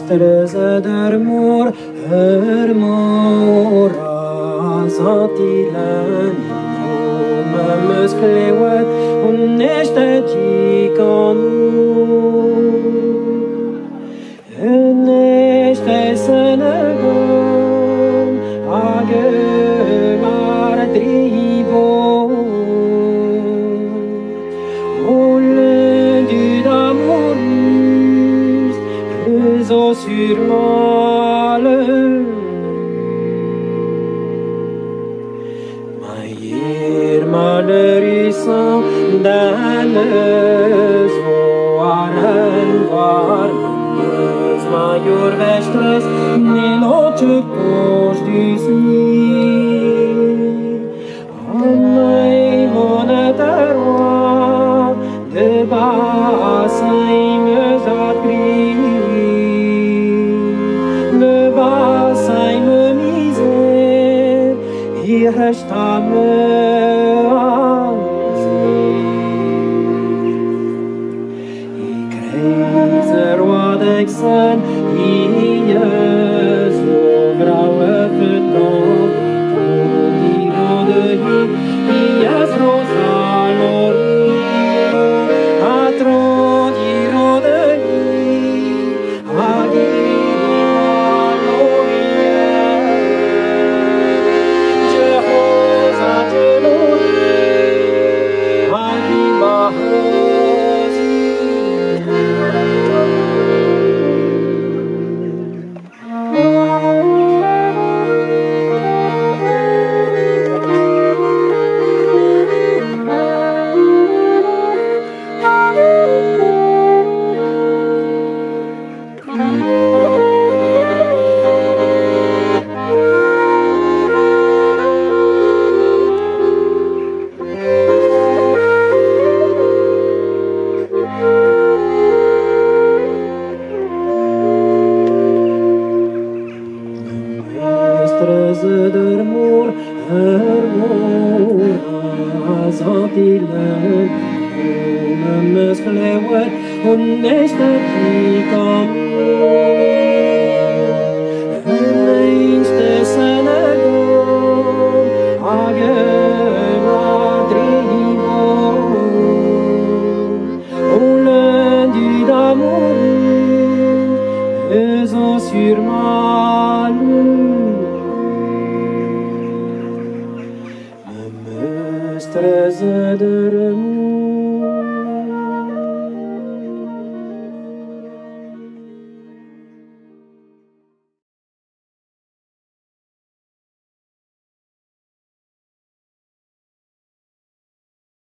străză d'ărmur, ărmura zatilă, mă măscleuăt, unește cicanul. Unește să năgăm, agămar tribon. Au lundi d'amouriste, les eaux sur mâle. Maier malheurisant dans le zoaren varmăs, maior vestres niloce coș d'ismi. Amai monetaroa de basai-me zatgri, de basai-me mizer, i resta-me Alexan, ies vrauă făton, tiro de hi, ies rosalor, atro tiro de hi, agimalorie, Jehoza Jelorie, agimahozi. Străză d'ărmur, ărmura zatilă, mă măscleuăt, unește cicanul. Înainte să năgăm, agămar tribon. Au lundi d'amouriste, les eaux sur mâle. Străză d'ărmur,